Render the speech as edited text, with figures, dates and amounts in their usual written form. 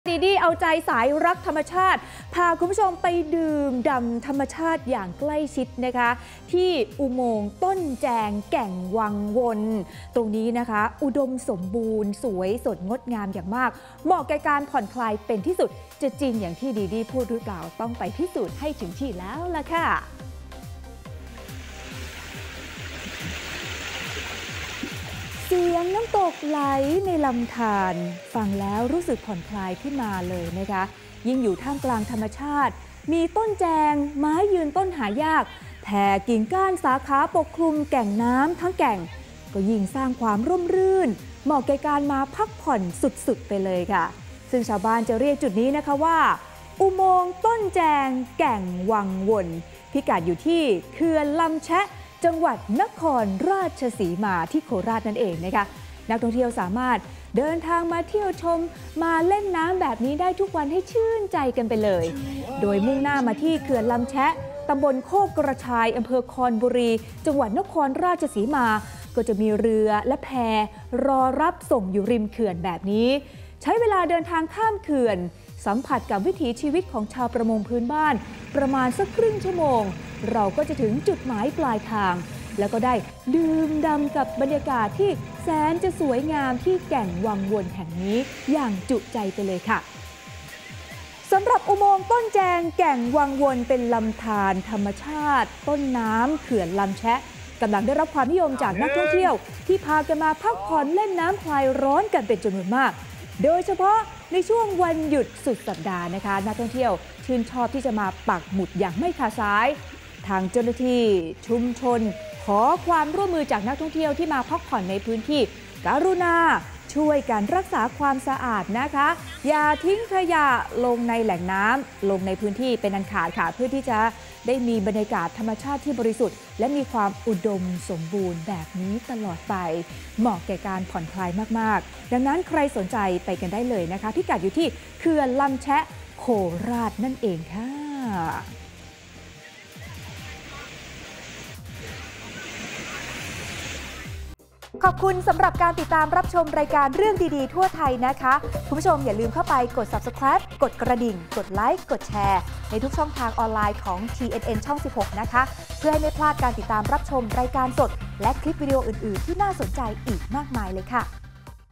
ดีเอาใจสายรักธรรมชาติพาคุณผู้ชมไปดื่มด่ำธรรมชาติอย่างใกล้ชิดนะคะที่อุโมงค์ต้นแจงแก่งวังวนตรงนี้นะคะอุดมสมบูรณ์สวยสดงดงามอย่างมากเหมาะแก่การผ่อนคลายเป็นที่สุดจะจริงอย่างที่ดีพูดหรือเปล่าต้องไปพิสูจน์ให้ถึงที่แล้วล่ะค่ะเสียงน้ำตกไหลในลำธารฟังแล้วรู้สึกผ่อนคลายขึ้นมาเลยนะคะยิ่งอยู่ท่ามกลางธรรมชาติมีต้นแจงไม้ยืนต้นหายากแผ่กิ่งก้านสาขาปกคลุมแก่งน้ำทั้งแก่งก็ยิ่งสร้างความร่มรื่นเหมาะแก่การมาพักผ่อนสุดๆไปเลยค่ะซึ่งชาวบ้านจะเรียกจุดนี้นะคะว่าอุโมงค์ต้นแจงแก่งวังวนพิกัดอยู่ที่เขื่อนลำแชะจังหวัดนครราชสีมาที่โคราชนั่นเองนะคะนักท่องเที่ยวสามารถเดินทางมาเที่ยวชมมาเล่นน้ำแบบนี้ได้ทุกวันให้ชื่นใจกันไปเลยโดยมุ่งหน้ามาที่เขื่อนลำแชะตำบลโคกกระชายอำเภอคอนบุรีจังหวัดนครราชสีมาก็จะมีเรือและแพรอรับส่งอยู่ริมเขื่อนแบบนี้ใช้เวลาเดินทางข้ามเขื่อนสัมผัสกับวิถีชีวิตของชาวประมงพื้นบ้านประมาณสักครึ่งชั่วโมงเราก็จะถึงจุดหมายปลายทางแล้วก็ได้ดื่มด่ำกับบรรยากาศที่แสนจะสวยงามที่แก่งวังวนแห่งนี้อย่างจุใจไปเลยค่ะสำหรับอุโมงค์ต้นแจงแก่งวังวนเป็นลำธารธรรมชาติต้นน้ำเขื่อนลำแชะกำลังได้รับความนิยมจากนักท่องเที่ยวที่พากันมาพักผ่อนเล่นน้ำคลายร้อนกันเป็นจำนวนมากโดยเฉพาะในช่วงวันหยุดสุดสัปดาห์นะคะนักท่องเที่ยวชื่นชอบที่จะมาปักหมุดอย่างไม่ขาดสายทางเจ้าหน้าที่ชุมชนขอความร่วมมือจากนักท่องเที่ยวที่มาพักผ่อนในพื้นที่กรุณาช่วยกันรักษาความสะอาดนะคะอย่าทิ้งขยะลงในแหล่งน้ำลงในพื้นที่เป็นอันขาดค่ะเพื่อที่จะได้มีบรรยากาศธรรมชาติที่บริสุทธิ์และมีความอุดมสมบูรณ์แบบนี้ตลอดไปเหมาะแก่การผ่อนคลายมากๆดังนั้นใครสนใจไปกันได้เลยนะคะพิกัดอยู่ที่เขื่อนลำแชะโคราชนั่นเองค่ะขอบคุณสำหรับการติดตามรับชมรายการเรื่องดีๆทั่วไทยนะคะคุณผู้ชมอย่าลืมเข้าไปกด Subscribe กดกระดิ่งกดไลค์กดแชร์ในทุกช่องทางออนไลน์ของ TNN ช่อง 16 นะคะเพื่อให้ไม่พลาดการติดตามรับชมรายการสดและคลิปวิดีโออื่นๆที่น่าสนใจอีกมากมายเลยค่ะ